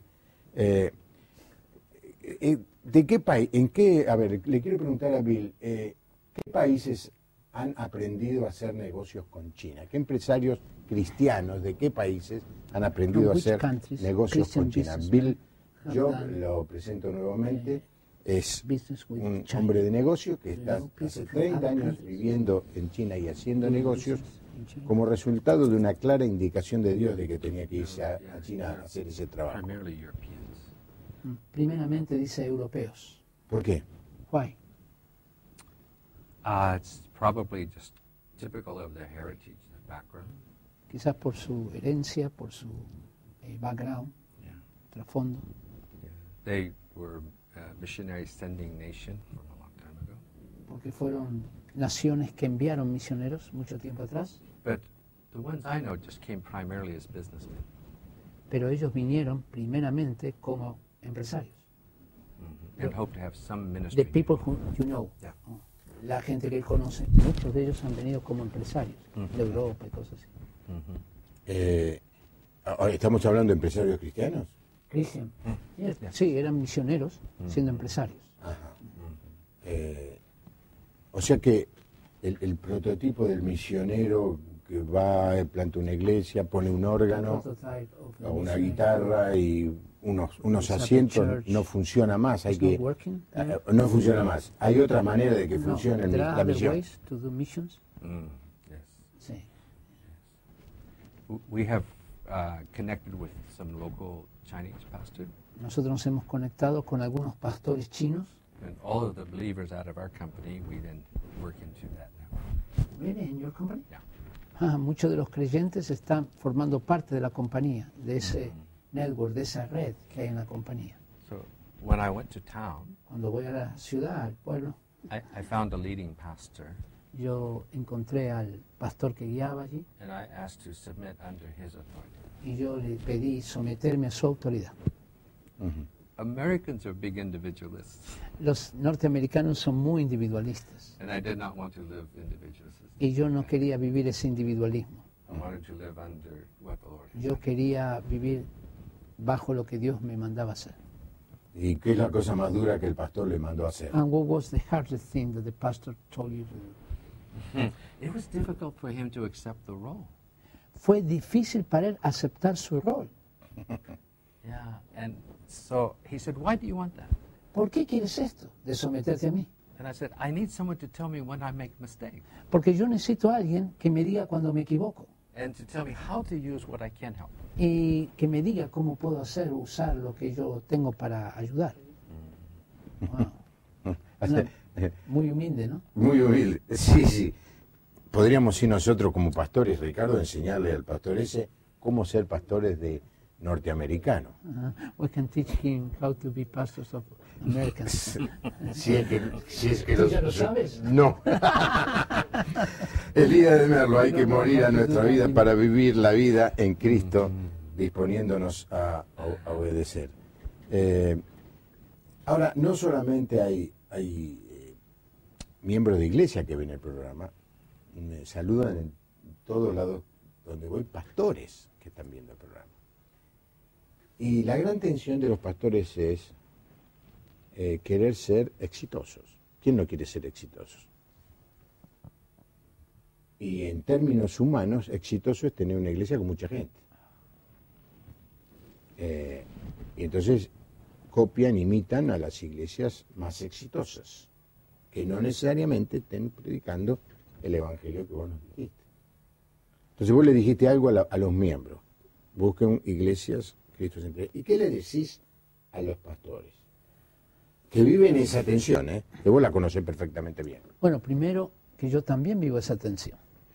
¿De qué país, a ver, le quiero preguntar a Bill, ¿qué países han aprendido a hacer negocios con China? ¿Qué empresarios cristianos de qué países han aprendido a hacer negocios con China? Bill, yo lo presento nuevamente, es un hombre de negocio que está hace 30 años viviendo en China y haciendo negocios como resultado de una clara indicación de Dios de que tenía que irse a China a hacer ese trabajo. Primeramente dice europeos. ¿Por qué? Why? It's probably just typical of their heritage, their background. Quizás por su herencia, por su background, trasfondo. Yeah. They were a missionary sending nation from a long time ago. Porque fueron naciones que enviaron misioneros mucho tiempo atrás. But the ones I know just came primarily as businessmen. Pero ellos vinieron primeramente como empresarios. And hope to have some ministry. The people who you know. Yeah. La gente que él conoce, muchos de ellos han venido como empresarios de Europa y cosas así. Ahora estamos hablando de empresarios cristianos. Christian. Sí, eran misioneros siendo empresarios. Ajá. O sea que el prototipo del misionero que va, planta una iglesia, pone un órgano, o una guitarra y unos asientos, no funciona más. Hay que no funciona más. Hay otra manera de que funcione la misión. Yes. Sí. We have connected with some local Chinese pastors. Nosotros nos hemos conectado con algunos pastores chinos. And all of the believers out of our company, we then work into that network. Really, in your company? Yeah. Muchos de los creyentes están formando parte de la compañía, de ese network, de esa red que hay en la compañía. So when I went to town, Cuando voy a la ciudad, al pueblo, I found a leading pastor, yo encontré al pastor que guiaba allí and I asked to submit under his authority. y yo le pedí someterme a su autoridad. Americans are big individualists, Los norteamericanos son muy individualistas and I did not want to live individualism. y yo no quería vivir ese individualismo. I wanted to live under what the Lord has Yo quería vivir bajo lo que Dios me mandaba hacer. ¿Y qué es la cosa más dura que el pastor le mandó a hacer? And what was the hardest thing that the pastor told you to do? It was difficult for him to accept the role. Fue difícil para él aceptar su rol. Yeah, and so he said, "Why do you want that?" ¿Por qué quieres esto, de someterte a mí? And I said, "I need someone to tell me when I make mistakes, Porque yo necesito a alguien que me diga cuando me equivoco and to tell me how to use what I can help." y que me diga cómo puedo usar lo que yo tengo para ayudar. Wow. Muy humilde, ¿no? Muy humilde. Sí, sí. Podríamos ir nosotros como pastores, Ricardo, enseñarle al pastor ese cómo ser pastores de norteamericanos. We can teach him how to be pastors of Americans. Si es que ¿Tú ya lo sabes? No. Elías de Merlo, hay que morir a nuestra vida para vivir la vida en Cristo, disponiéndonos a obedecer. Ahora, no solamente hay miembros de iglesia que ven el programa, me saludan en todos lados donde voy pastores que están viendo el programa. Y la gran tensión de los pastores es querer ser exitosos. ¿Quién no quiere ser exitosos? Y en términos humanos, exitoso es tener una iglesia con mucha gente. Y entonces copian, imitan a las iglesias más exitosas, que no necesariamente estén predicando el evangelio que vos nos dijiste. Entonces vos le dijiste algo a los miembros. Busquen iglesias cristocéntricas. ¿Y qué le decís a los pastores? Que viven esa tensión, que vos la conocés perfectamente bien. Bueno, primero que yo también vivo esa tensión.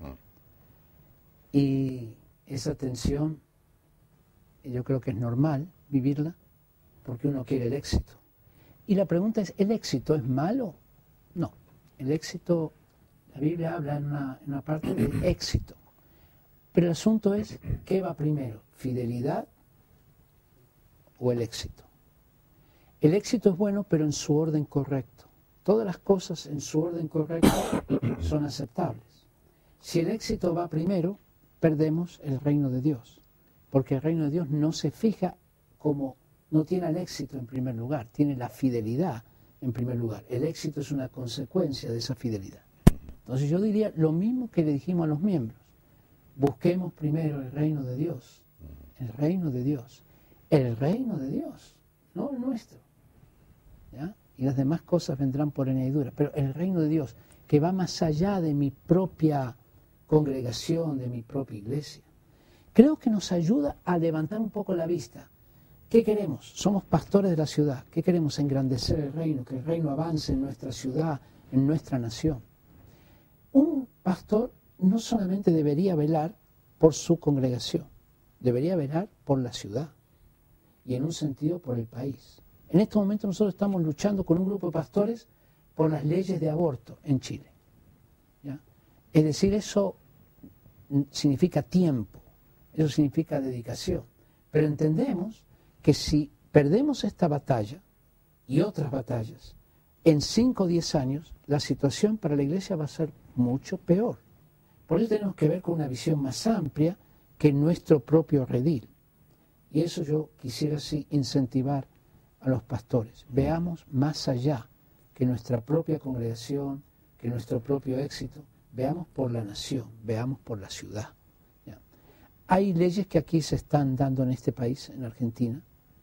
Y esa tensión yo creo que es normal vivirla porque uno quiere el éxito. Y la pregunta es, ¿el éxito es malo? No. El éxito, la Biblia habla en una parte de éxito. Pero el asunto es, ¿qué va primero? ¿Fidelidad o el éxito? El éxito es bueno, pero en su orden correcto. Todas las cosas en su orden correcto son aceptables. Si el éxito va primero, perdemos el reino de Dios. Porque el reino de Dios no se fija como, no tiene el éxito en primer lugar, tiene la fidelidad en primer lugar. El éxito es una consecuencia de esa fidelidad. Entonces yo diría lo mismo que le dijimos a los miembros. Busquemos primero el reino de Dios. El reino de Dios. El reino de Dios, no el nuestro. ¿Ya? Y las demás cosas vendrán por añadidura. Pero el reino de Dios, que va más allá de mi propia congregación, de mi propia iglesia, creo que nos ayuda a levantar un poco la vista. ¿Qué queremos? Somos pastores de la ciudad. ¿Qué queremos? Engrandecer el reino, que el reino avance en nuestra ciudad, en nuestra nación. Un pastor no solamente debería velar por su congregación, debería velar por la ciudad y en un sentido por el país. En este momento nosotros estamos luchando con un grupo de pastores por las leyes de aborto en Chile. ¿Ya? Es decir, eso significa tiempo, eso significa dedicación. Pero entendemos que si perdemos esta batalla y otras batallas, en 5 o 10 años la situación para la iglesia va a ser mucho peor. Por eso tenemos que ver con una visión más amplia que nuestro propio redil. Y eso yo quisiera sí incentivar a los pastores. Veamos más allá que nuestra propia congregación, que nuestro propio éxito. Veamos por la nación, veamos por la ciudad. ¿Ya? Hay leyes que aquí se están dando en este país, en Argentina,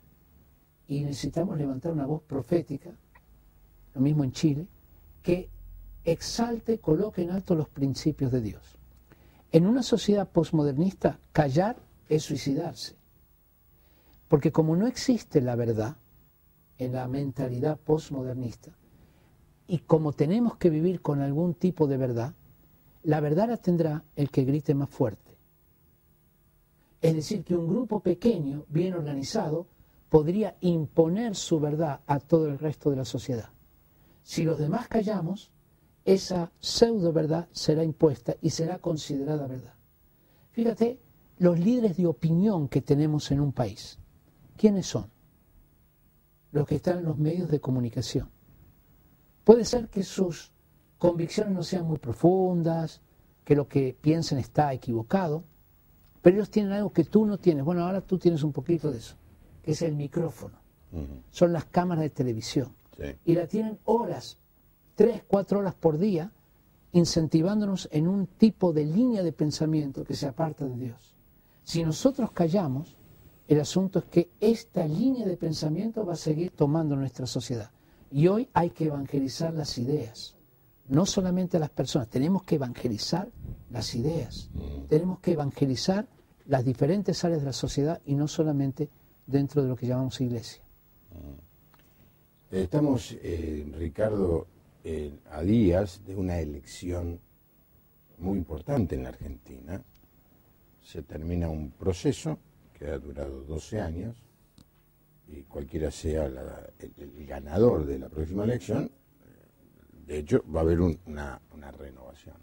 y necesitamos levantar una voz profética, lo mismo en Chile, que exalte, coloque en alto los principios de Dios. En una sociedad posmodernista, callar es suicidarse. Porque como no existe la verdad en la mentalidad posmodernista, y como tenemos que vivir con algún tipo de verdad, la verdad la tendrá el que grite más fuerte. Es decir, que un grupo pequeño, bien organizado, podría imponer su verdad a todo el resto de la sociedad. Si los demás callamos, esa pseudo verdad será impuesta y será considerada verdad. Fíjate, los líderes de opinión que tenemos en un país, ¿quiénes son? Los que están en los medios de comunicación. Puede ser que sus convicciones no sean muy profundas, que lo que piensen está equivocado, pero ellos tienen algo que tú no tienes. Bueno, ahora tú tienes un poquito de eso, que es el micrófono. Son las cámaras de televisión. Sí. Y la tienen horas, 3, 4 horas por día, incentivándonos en un tipo de línea de pensamiento que se aparta de Dios. Si nosotros callamos, el asunto es que esta línea de pensamiento va a seguir tomando nuestra sociedad. Y hoy hay que evangelizar las ideas, no solamente a las personas, tenemos que evangelizar las ideas, tenemos que evangelizar las diferentes áreas de la sociedad y no solamente dentro de lo que llamamos iglesia. Estamos, Ricardo, a días de una elección muy importante en la Argentina. Se termina un proceso que ha durado 12 años y cualquiera sea el ganador de la próxima elección, de hecho va a haber una renovación.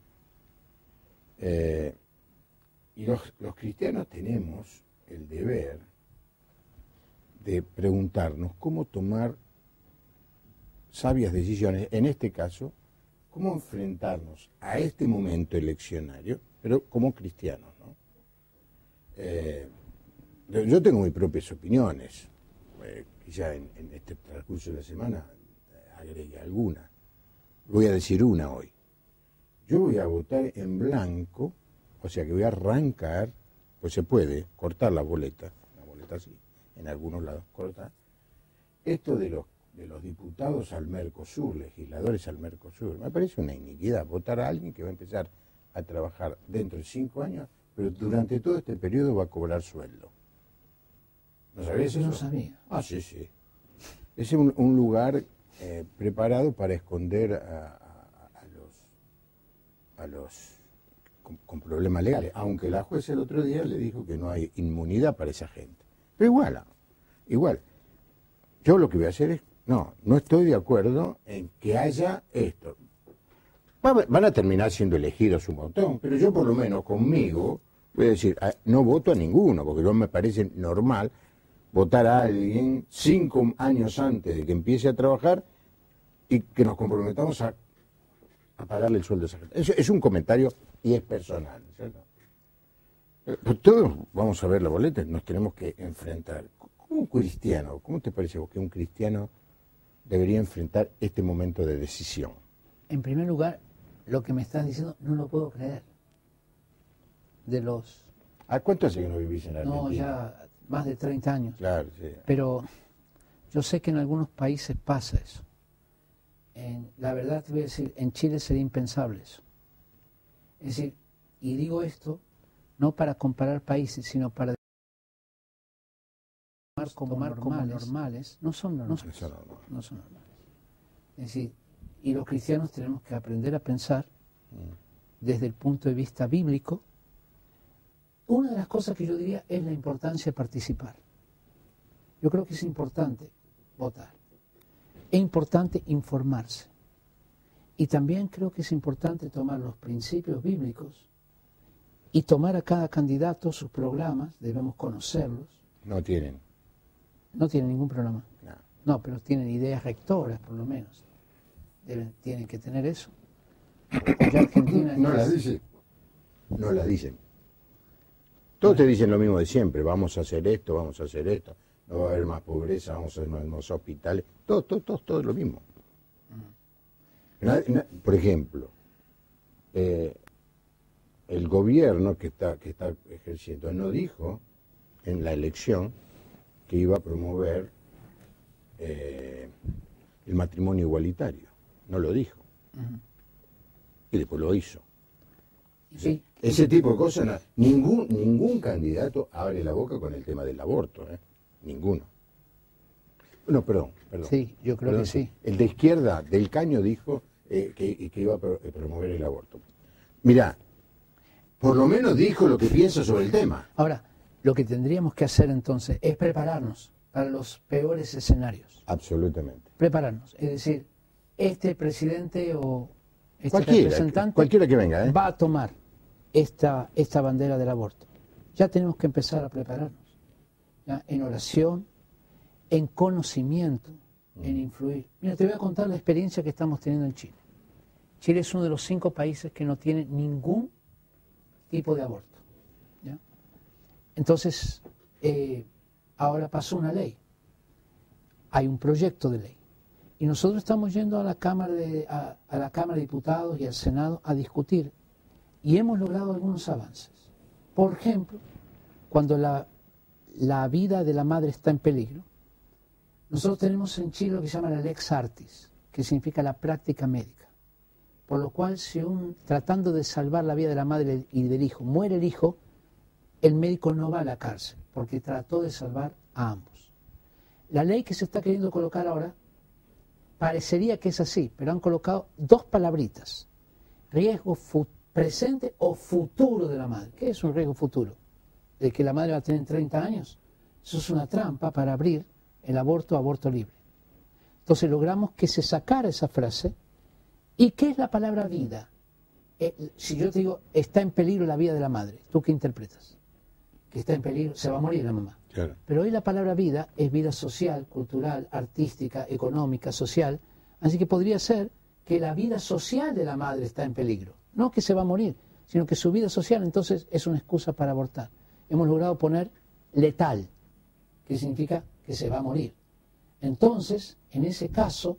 Y los cristianos tenemos el deber de preguntarnos cómo tomar sabias decisiones, en este caso, cómo enfrentarnos a este momento eleccionario, pero como cristianos, ¿no? Yo tengo mis propias opiniones, quizá en este transcurso de la semana agregue alguna. Voy a decir una hoy. Yo voy a votar en blanco, o sea que voy a arrancar, pues se puede cortar la boleta así, en algunos lados cortar, esto de los diputados al Mercosur, legisladores al Mercosur. Me parece una iniquidad votar a alguien que va a empezar a trabajar dentro de 5 años, pero durante todo este periodo va a cobrar sueldo. ¿No sabías eso? No sabía. Ah, sí, sí. Es un lugar preparado para esconder a los con problemas legales, aunque la jueza el otro día le dijo que no hay inmunidad para esa gente. Pero igual, yo lo que voy a hacer es, no estoy de acuerdo en que haya esto. Van a terminar siendo elegidos un montón, pero yo por lo menos conmigo voy a decir, no voto a ninguno, porque no me parece normal votar a alguien 5 años antes de que empiece a trabajar y que nos comprometamos a pagarle el sueldo a esa gente. Es un comentario y es personal, ¿cierto? Todos vamos a ver la boleta, nos tenemos que enfrentar. ¿Cómo un cristiano, cómo te parece vos que un cristiano debería enfrentar este momento de decisión? En primer lugar, lo que me estás diciendo no lo puedo creer. ¿A cuánto hace que no vivís en Argentina? No, ya más de 30 años. Claro, sí. Pero yo sé que en algunos países pasa eso. La verdad te voy a decir, en Chile sería impensable eso. Es decir, y digo esto no para comparar países, sino para tomar como normales, no son normales. No son normales. Es decir, y los cristianos tenemos que aprender a pensar desde el punto de vista bíblico. Una de las cosas que yo diría es la importancia de participar. Yo creo que es importante votar. Es importante informarse. Y también creo que es importante tomar los principios bíblicos y tomar a cada candidato sus programas, debemos conocerlos. No tienen ningún programa. No, pero tienen ideas rectoras, por lo menos. Tienen que tener eso. Ya Argentina no las dicen. No las dicen. Todos te dicen lo mismo de siempre. Vamos a hacer esto, vamos a hacer esto. No va a haber más pobreza, vamos a hacer más hospitales. Todo es lo mismo. Por ejemplo, el gobierno que está ejerciendo no dijo en la elección que iba a promover el matrimonio igualitario. No lo dijo. Y después lo hizo. Sí. Ese tipo de cosas, ningún candidato abre la boca con el tema del aborto. Ninguno. No, perdón. Sí, yo creo que sí. El de izquierda, Del Caño, dijo que iba a promover el aborto. Mirá, por lo menos dijo lo que piensa sobre el tema. Ahora, lo que tendríamos que hacer entonces es prepararnos para los peores escenarios. Absolutamente. Prepararnos. Es decir, este presidente o este representante cualquiera que venga, va a tomar esta bandera del aborto. Ya tenemos que empezar a prepararnos. ¿Ya? En oración, en conocimiento, en influir. Mira, te voy a contar la experiencia que estamos teniendo en Chile. Chile es uno de los 5 países que no tiene ningún tipo de aborto. ¿Ya? Entonces, ahora pasó una ley. Hay un proyecto de ley. Y nosotros estamos yendo a la Cámara de Diputados y al Senado a discutir. Y hemos logrado algunos avances. Por ejemplo, cuando la vida de la madre está en peligro, nosotros tenemos en Chile lo que se llama la Lex Artis, que significa la práctica médica. Por lo cual, si tratando de salvar la vida de la madre y del hijo, muere el hijo, el médico no va a la cárcel, porque trató de salvar a ambos. La ley que se está queriendo colocar ahora parecería que es así, pero han colocado 2 palabritas: riesgo presente o futuro de la madre. ¿Qué es un riesgo futuro? ¿De que la madre va a tener 30 años? Eso es una trampa para abrir el aborto libre. Entonces logramos que se sacara esa frase. ¿Y qué es la palabra vida? Si yo te digo, está en peligro la vida de la madre, ¿tú qué interpretas? Que está en peligro, se va a morir la mamá. Claro. Pero hoy la palabra vida es vida social, cultural, artística, económica, social. Así que podría ser que la vida social de la madre está en peligro. No que se va a morir, sino que su vida social entonces es una excusa para abortar. Hemos logrado poner letal, que significa que se va a morir. Entonces, en ese caso,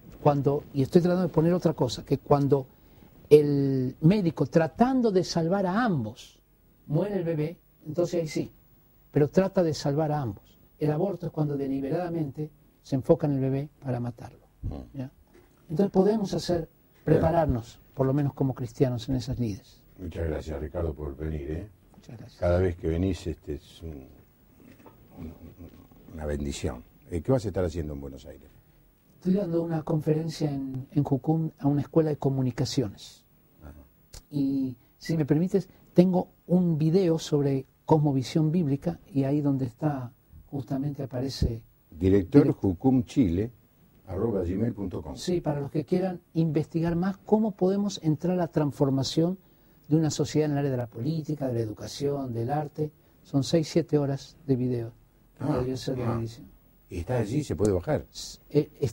y estoy tratando de poner otra cosa, que cuando el médico tratando de salvar a ambos muere el bebé, entonces ahí sí, pero trata de salvar a ambos. El aborto es cuando deliberadamente se enfoca en el bebé para matarlo. ¿Ya? Entonces podemos prepararnos, por lo menos como cristianos, en esas lides. Muchas gracias, Ricardo, por venir. Muchas gracias. Cada vez que venís es una bendición. ¿Qué vas a estar haciendo en Buenos Aires? Estoy dando una conferencia en Jucum a una escuela de comunicaciones. Ajá. Y, si me permites, tengo un video sobre cosmovisión bíblica y ahí donde está, justamente aparece... Director jucumchile@gmail.com. Sí, para los que quieran investigar más cómo podemos entrar a la transformación de una sociedad en el área de la política, de la educación, del arte. Son 6-7 horas de video. ¿Y está allí? ¿Se puede bajar?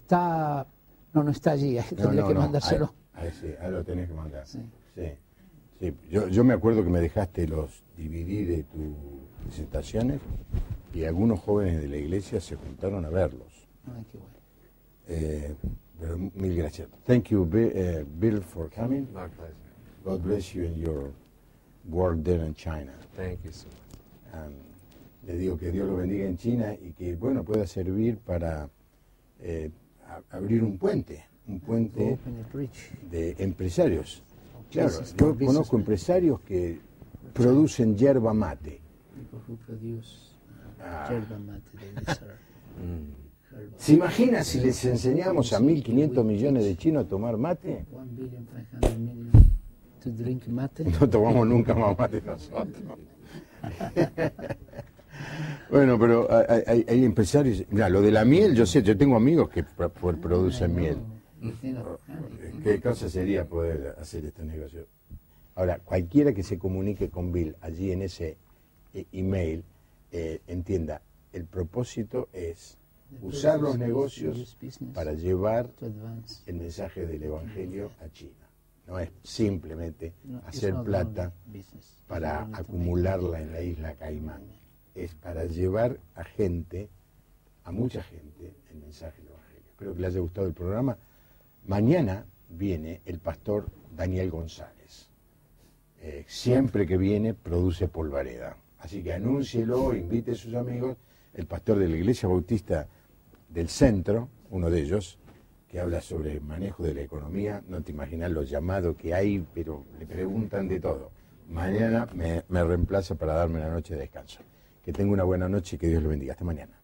No está allí. Tendría que mandárselo. Sí, lo tenés que mandar. Sí. Sí, yo me acuerdo que me dejaste los DVD de tus presentaciones y algunos jóvenes de la iglesia se juntaron a verlos. Ay, qué bueno. Pero mil gracias. Thank you, Bill, for coming. My pleasure. God bless you in your work there in China. Thank you so much. Le digo que Dios lo bendiga en China y que, bueno, pueda servir para abrir un puente Open a bridge. de empresarios. Claro, Business- yo business- conozco empresarios que producen yerba mate. People who produce Ah. yerba mate, they deserve herbal. ¿Se imagina si les enseñamos a 1.500 millones de chinos a tomar mate? 1,500,000,000 to drink mate. No tomamos nunca más mate nosotros. Bueno, pero hay empresarios. Mira, lo de la miel, yo sé, yo tengo amigos que producen miel. ¿Qué cosa sería poder hacer este negocio? Ahora, cualquiera que se comunique con Bill allí en ese email, entienda, el propósito es usar los negocios para llevar To advance. el mensaje del Evangelio a China. No es simplemente No, it's hacer not plata only business. para It's only to acumularla en la isla Caimán. Es para llevar a mucha gente, el mensaje del Evangelio. Espero que les haya gustado el programa. Mañana viene el pastor Daniel González. Siempre que viene produce polvareda. Así que anúncielo, invite a sus amigos. El pastor de la Iglesia Bautista del Centro, uno de ellos, que habla sobre el manejo de la economía. No te imaginas los llamados que hay, pero le preguntan de todo. Mañana me reemplaza para darme la noche de descanso. Que tenga una buena noche y que Dios lo bendiga. Hasta mañana.